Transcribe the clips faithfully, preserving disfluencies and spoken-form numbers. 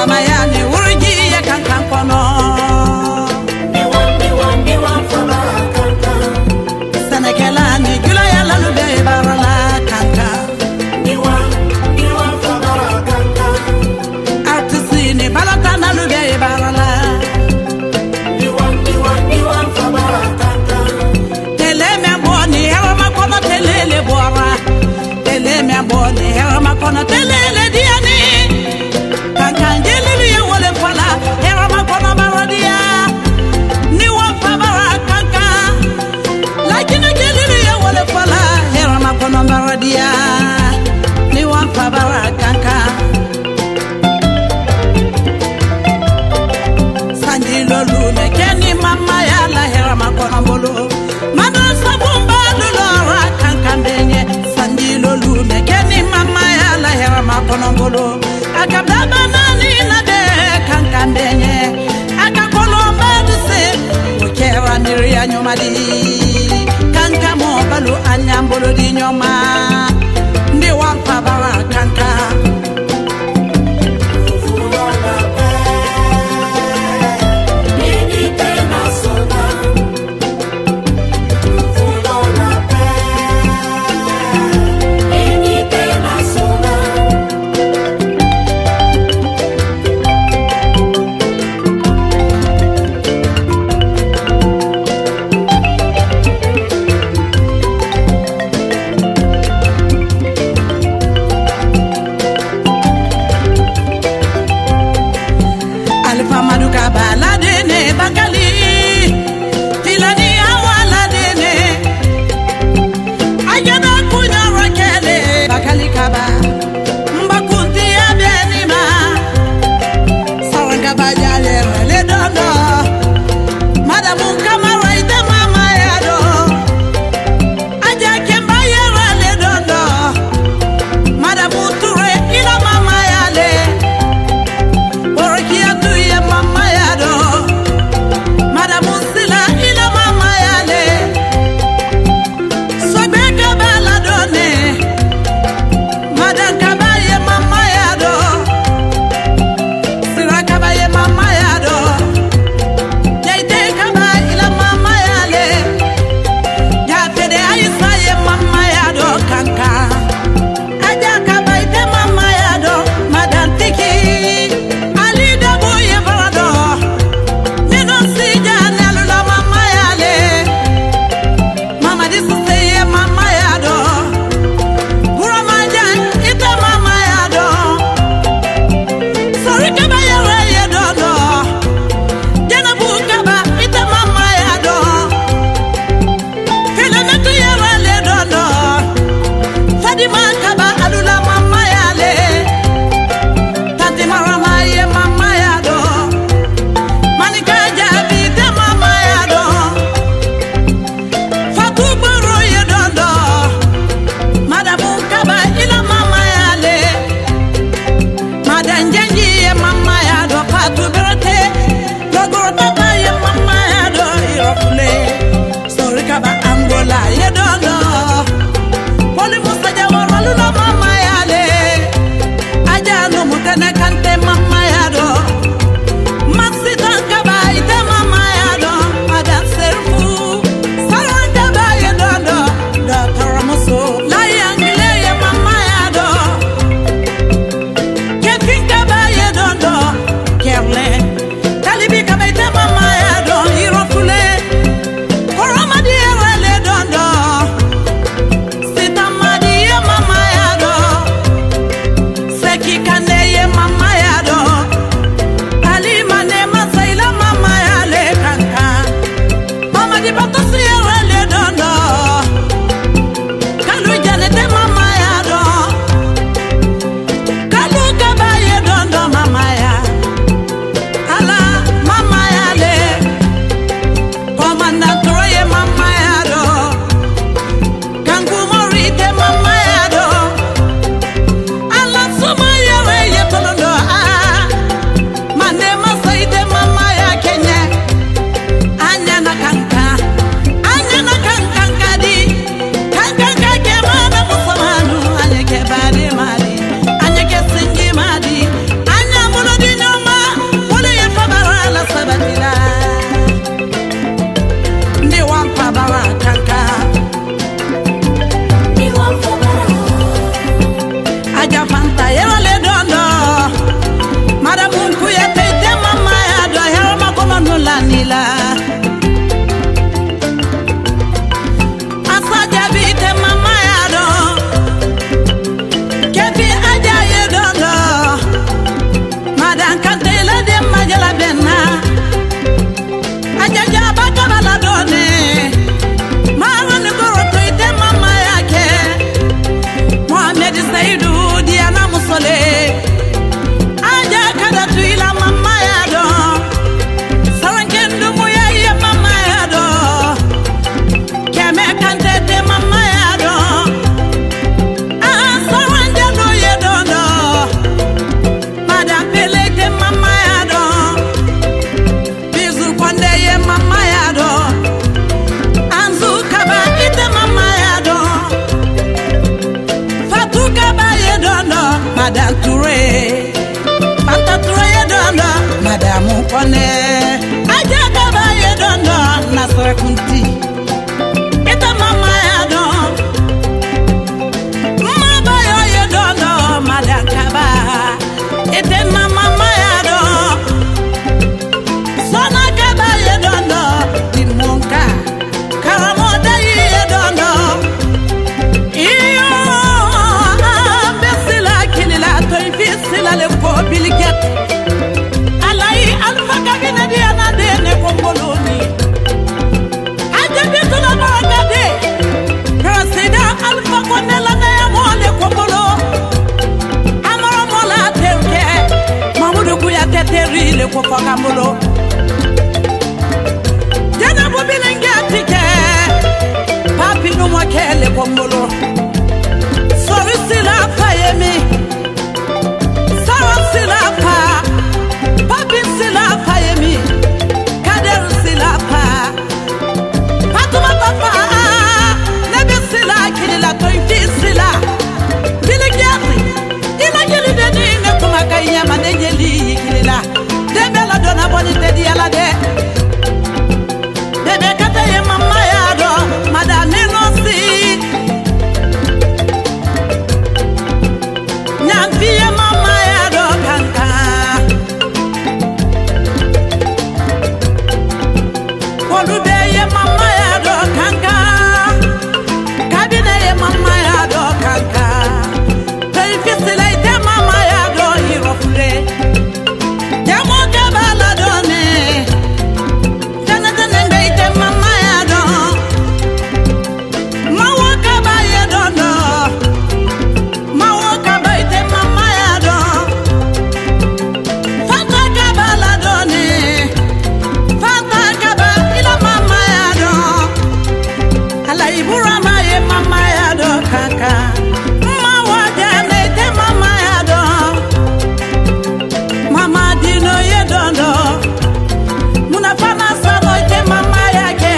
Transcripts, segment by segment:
Ramayani urgi ya kankan kono Niwa niwa niwa fabara kankan Sanakela ni gula ya lalu be barala kankan Niwa niwa fabara kankan Artisi ni balata nalu be barala Niwa niwa niwa fabara kankan Tele me boni hewa makono tele le bora Tele me boni hewa makono tele le diani Kankan jelili ya wole fala hewa makono barodia Niwa fabara kankan Lakini jelili ya wole fala hewa makono barodia Niwa fabara kankan Sanjilo lume keni mama ya la hewa makono bolo Mano sabumba lulora kankan benye Sanjilo lume keni mama ya la hewa makono bolo Akababa nani na de kankan benye Akakolomba duse Ukewa niria nyoma di Kankan mo balu anyambolo di nyoma Ndi wampa bara kankan Maduka baladene bakali tilani awaladene ajana kunya rakele bakali kaba mbakunti abenima sawanga bajale le dondo madamu kamara ite mama yado aja kemba yere le dondo madamu ture ila mama yale Orokia tuye mama yado Madamu sila ila mama yale Sobeka bala done Madan kabaye mama yado Sira kabaye mama yado Jaite kaba ila mama yale Jafede aisa ye mama yado kanka Aja kabaite mama yado Madan tiki Careless kankantela de magala benna ajaja bakabala done maran goroto ite mama yake Mohamed Saidu Diana Musole aja kada tuila mama yado sarankendo moya ye mama yado keme kante de mama yado ah sarangelo ye dondo madam pele de mama yado bizu konde ye mama yado anzu kaba ite mama yado fatu kaba ye dondo madam Touré Fanta Touré ye dondo madam Kone aja kaba ye dondo Nasra Kunti ite mama yado mama yo ye dondo madam Kaba ite mama yado Sona kaba ye dondo Dimonka Karamoda ye dondo Iyo Besila kilila to ifisila le ko biliket Alai alfa kabine di anade ne komboloni Aje bitula barakade Presida alfa konela na ya mole kombolo Amara mola terke Mamudu kuya teteri le ko fakambolo Jana bobilenge atike Papi no mwakele kombolo Sorry sila fayemi Sarah sila pa Papi sila fayemi Kader sila pa Patuma papa Nebe sila kilila tointi sila Bilege ati Ila gili de dinge kumaka inyama nejeli kilila Dembela dona boni tedi ala de Bebe kata ye mama yado Madame Nosi Nyamfi ye mama yado kanka Kolube ye mama yado kanka Kabine ye mama yado kanka Teifisile ite mama yado hirofule Jamo kabala done Janatane ite mama yado Mawa kaba ye dondo Mawa kaba ite mama yado Fanta kaba la done Fanta kaba ila mama yado Ala iburama ye mama yado kaka Mawa jane ite mama yado Mama dino ye dondo Munafana sabo ite mama yake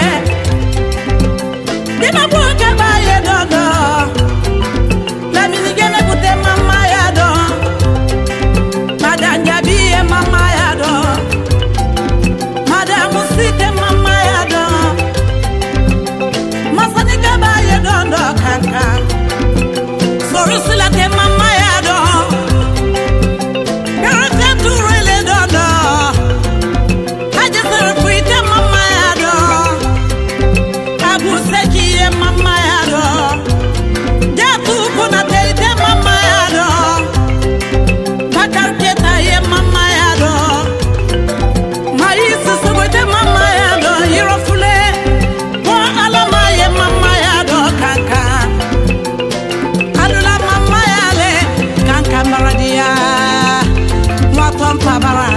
Dima buke ba ye dondo La minigene kute mama yado Madam Jabi ye mama yado Madam Musite mama yado Masani kaba ye dondo kaka Sorry sila te mama yado Karate Touré le dondo Aje sarafu ite mama yado Abu Seki ye mama yado Jatu Konate ite mama yado Bakar Keita ye mama yado Maïs Sogo ite mama yado Hirofule Wa Alama ye mama yado kanka Alula mama yale kanka maradia Mwatompa bara